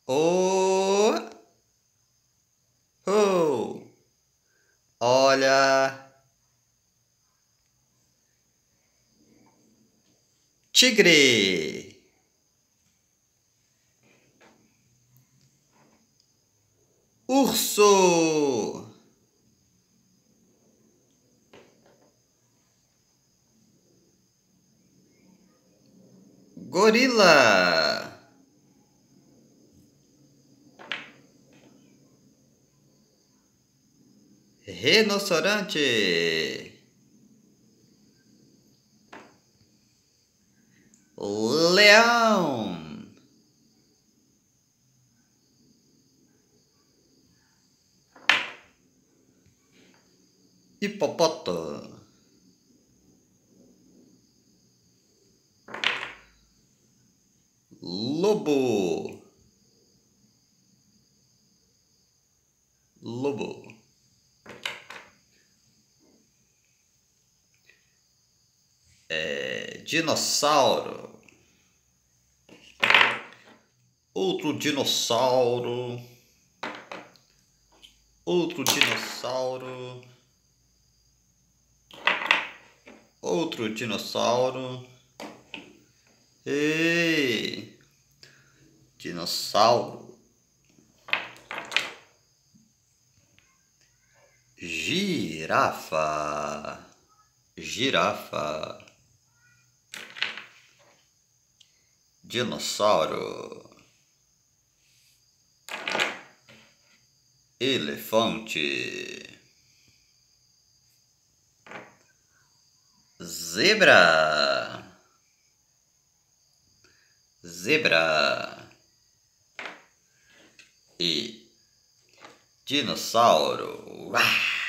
Oh, oh, olha, tigre, urso, gorila, rinoceronte, leão, hipopótamo, lobo, lobo, dinossauro, outro dinossauro, outro dinossauro, outro dinossauro. Ei, dinossauro, girafa, girafa, dinossauro, elefante, zebra, zebra e dinossauro. Uau!